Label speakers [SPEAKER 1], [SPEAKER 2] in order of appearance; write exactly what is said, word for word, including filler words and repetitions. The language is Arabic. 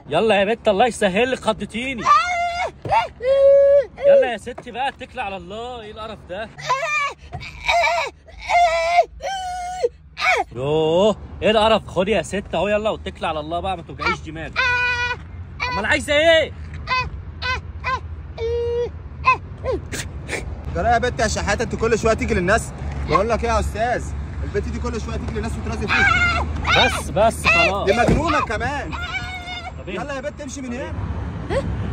[SPEAKER 1] يلا يا بت الله يسهل لك، خضتيني. يلا يا ستي بقى اتكلي على الله، ايه القرف ده؟ يوه ايه القرف؟ خدي يا ست اهو يلا واتكلي على الله بقى، ما توجعيش دماغك. امال عايزه ايه؟
[SPEAKER 2] جرى يا بنت يا شحاته، انت كل شويه تيجي للناس. بقول لك ايه يا استاذ، البنت دي كل شويه تيجي للناس وترازي فيها.
[SPEAKER 1] بس بس خلاص،
[SPEAKER 2] دي مجنونه كمان.
[SPEAKER 1] طب إيه؟
[SPEAKER 2] يلا يا بنت امشي من هنا.